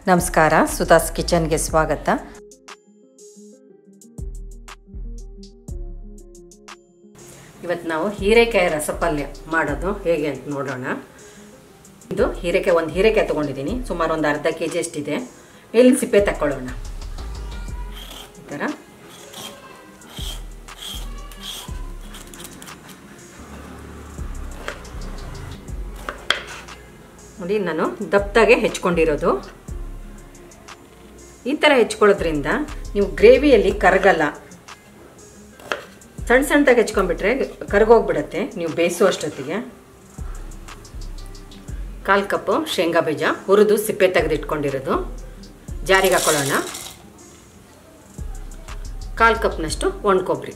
ನಮಸ್ಕಾರ, ಸುಧಾಸ್ ಕಿಚನ್ಗೆ ಸ್ವಾಗತ. ಇವತ್ತು ನಾವು ಹೀರೆಕಾಯಿ ರಸಪಲ್ಯ ಮಾಡೋದು ಹೇಗೆ ಅಂತ ನೋಡೋಣ. ಇದು ಒಂದು ಹೀರೆಕಾಯಿ ತೊಗೊಂಡಿದ್ದೀನಿ, ಸುಮಾರು ಒಂದು ಅರ್ಧ kg ಅಷ್ಟಿದೆ. ಇಲ್ಲಿ ಸಿಪ್ಪೆ ತಕ್ಕೊಳ್ಳೋಣ. ಈ ಥರ ನೋಡಿ, ನಾನು ದಪ್ಪದಾಗೆ ಹೆಚ್ಕೊಂಡಿರೋದು. ಈ ಥರ ಹೆಚ್ಕೊಳ್ಳೋದ್ರಿಂದ ನೀವು ಗ್ರೇವಿಯಲ್ಲಿ ಕರಗಲ್ಲ. ಸಣ್ಣ ಸಣ್ಣದಾಗಿ ಹೆಚ್ಕೊಂಡ್ಬಿಟ್ರೆ ಕರಗೋಗ್ಬಿಡತ್ತೆ ನೀವು ಬೇಯಿಸೋ ಅಷ್ಟೊತ್ತಿಗೆ. 1/4 ಕಪ್ಪು ಶೇಂಗಾ ಬೀಜ ಹುರಿದು ಸಿಪ್ಪೆ ತೆಗೆದಿಟ್ಕೊಂಡಿರೋದು ಜಾರಿಗೆ ಹಾಕೊಳ್ಳೋಣ. 1/4 ಕಪ್ನಷ್ಟು ಒಣ ಕೊಬ್ಬರಿ.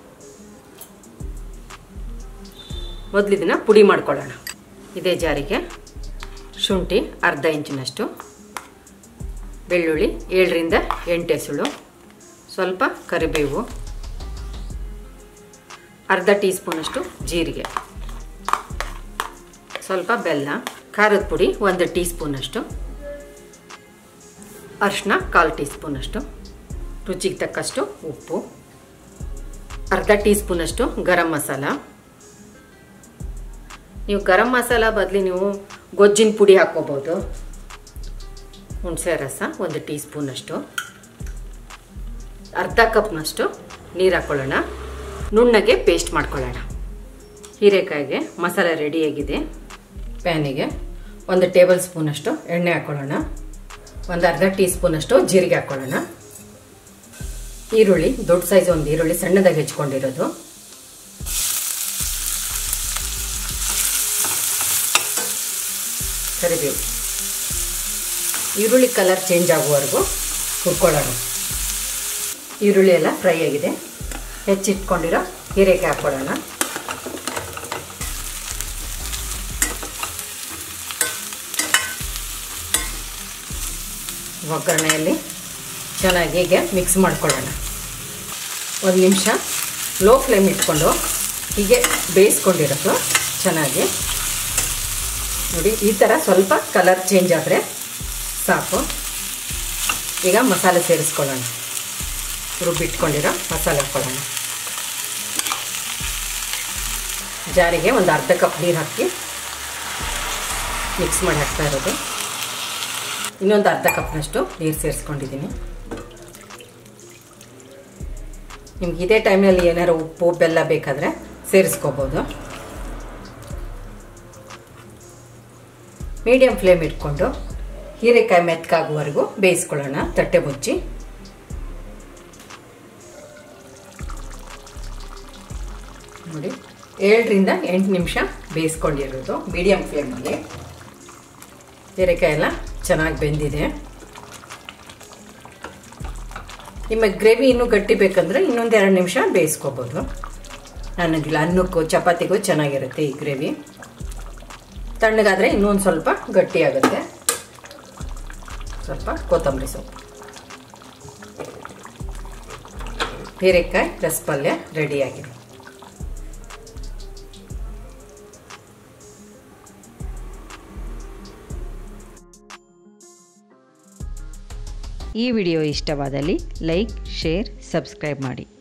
ಮೊದಲು ಇದನ್ನು ಪುಡಿ ಮಾಡ್ಕೊಳ್ಳೋಣ. ಇದೇ ಜಾರಿಗೆ ಶುಂಠಿ ಅರ್ಧ ಇಂಚಿನಷ್ಟು, ಬೆಳ್ಳುಳ್ಳಿ 7 ರಿಂದ 8 ಎಸಳು, ಸ್ವಲ್ಪ ಕರಿಬೇವು, ಅರ್ಧ ಟೀ ಸ್ಪೂನಷ್ಟು ಜೀರಿಗೆ, ಸ್ವಲ್ಪ ಬೆಲ್ಲ, ಖಾರದ ಪುಡಿ 1 ಟೀ ಸ್ಪೂನಷ್ಟು, ಅರಿಶಿನ 1/4 ಟೀ ಸ್ಪೂನಷ್ಟು, ರುಚಿಗೆ ತಕ್ಕಷ್ಟು ಉಪ್ಪು, ಅರ್ಧ ಟೀ ಸ್ಪೂನಷ್ಟು ಗರಂ ಮಸಾಲ. ನೀವು ಗರಂ ಮಸಾಲ ಬದಲಿ ನೀವು ಗೊಜ್ಜಿನ ಪುಡಿ ಹಾಕ್ಕೋಬೋದು. ಹುಣಸೆ ರಸ 1 ಟೀ ಸ್ಪೂನಷ್ಟು, ಅರ್ಧ ಕಪ್ನಷ್ಟು ನೀರು ಹಾಕ್ಕೊಳ್ಳೋಣ. ನುಣ್ಣಗೆ ಪೇಸ್ಟ್ ಮಾಡ್ಕೊಳ್ಳೋಣ. ಹೀರೆಕಾಯಿಗೆ ಮಸಾಲೆ ರೆಡಿಯಾಗಿದೆ. ಪ್ಯಾನಿಗೆ 1 ಟೇಬಲ್ ಸ್ಪೂನಷ್ಟು ಎಣ್ಣೆ ಹಾಕ್ಕೊಳ್ಳೋಣ. ಅರ್ಧ ಟೀ ಸ್ಪೂನಷ್ಟು ಜೀರಿಗೆ ಹಾಕ್ಕೊಳ್ಳೋಣ. ಈರುಳ್ಳಿ, ದೊಡ್ಡ ಸೈಜ್ ಒಂದು ಈರುಳ್ಳಿ ಸಣ್ಣದಾಗಿ ಹೆಚ್ಕೊಂಡಿರೋದು, ಕರಿಬೇವು. ಈರುಳ್ಳಿ ಕಲರ್ ಚೇಂಜ್ ಆಗುವವರೆಗೂ ಹುರ್ಕೊಳ್ಳೋಣ. ಈರುಳ್ಳಿ ಎಲ್ಲ ಫ್ರೈ ಆಗಿದೆ. ಹೆಚ್ಚಿಟ್ಕೊಂಡಿರೋ ಹೀರೆಕಾಯಿ ಹಾಕ್ಕೊಳ್ಳೋಣ. ಒಗ್ಗರಣೆಯಲ್ಲಿ ಚೆನ್ನಾಗಿ ಹೀಗೆ ಮಿಕ್ಸ್ ಮಾಡ್ಕೊಳ್ಳೋಣ. 1 ನಿಮಿಷ ಲೋ ಫ್ಲೇಮ್ ಇಟ್ಕೊಂಡು ಹೀಗೆ ಬೇಯಿಸ್ಕೊಂಡಿರೋದು ಚೆನ್ನಾಗಿ. ನೋಡಿ, ಈ ಥರ ಸ್ವಲ್ಪ ಕಲರ್ ಚೇಂಜ್ ಆದರೆ ಸಾಕು. ಈಗ ಮಸಾಲೆ ಸೇರಿಸ್ಕೊಳ್ಳೋಣ. ರುಬ್ಬಿಟ್ಕೊಂಡಿರೋ ಮಸಾಲೆ ಹಾಕ್ಕೊಳ್ಳೋಣ. ಜಾರಿಗೆ ಒಂದು ಅರ್ಧ ಕಪ್ ನೀರು ಹಾಕಿ ಮಿಕ್ಸ್ ಮಾಡಿ ಹಾಕ್ತಾ ಇರೋದು. ಇನ್ನೊಂದು ಅರ್ಧ ಕಪ್ನಷ್ಟು ನೀರು ಸೇರಿಸ್ಕೊಂಡಿದ್ದೀನಿ. ನಿಮ್ಗೆ ಇದೇ ಟೈಮ್ನಲ್ಲಿ ಏನಾದ್ರು ಉಪ್ಪು ಬೆಲ್ಲ ಬೇಕಾದರೆ ಸೇರಿಸ್ಕೋಬೋದು. ಮೀಡಿಯಂ ಫ್ಲೇಮ್ ಇಟ್ಕೊಂಡು ಹೀರೆಕಾಯಿ ಮೆತ್ತಗಾಗುವವರೆಗೂ ಬೇಯಿಸ್ಕೊಳ್ಳೋಣ. ತಟ್ಟೆ ಮುಚ್ಚಿ ನೋಡಿ, 7 ರಿಂದ 8 ನಿಮಿಷ ಬೇಯಿಸ್ಕೊಂಡಿರೋದು ಮೀಡಿಯಂ ಫ್ಲೇಮಲ್ಲಿ. ಹೀರೆಕಾಯಿ ಎಲ್ಲ ಚೆನ್ನಾಗಿ ಬೆಂದಿದೆ. ನಿಮಗೆ ಗ್ರೇವಿ ಇನ್ನೂ ಗಟ್ಟಿ ಬೇಕಂದ್ರೆ ಇನ್ನೊಂದು 2 ನಿಮಿಷ ಬೇಯಿಸ್ಕೋಬೋದು. ನನಗಿಲ್ಲ, ಅನ್ನಕ್ಕೂ ಚಪಾತಿಗೂ ಚೆನ್ನಾಗಿರುತ್ತೆ ಈ ಗ್ರೇವಿ. ತಣ್ಣಗಾದರೆ ಇನ್ನೊಂದು ಸ್ವಲ್ಪ ಗಟ್ಟಿಯಾಗುತ್ತೆ. ಸ್ವಲ್ಪ ಕೊತ್ತಂಬರಿ ಸೊಪ್ಪು. ಹೀರೆಕಾಯಿ ರಸಪಲ್ಯ ರೆಡಿಯಾಗಿದೆ. ಈ ವಿಡಿಯೋ ಇಷ್ಟವಾದಲ್ಲಿ ಲೈಕ್, ಶೇರ್, ಸಬ್ಸ್ಕ್ರೈಬ್ ಮಾಡಿ.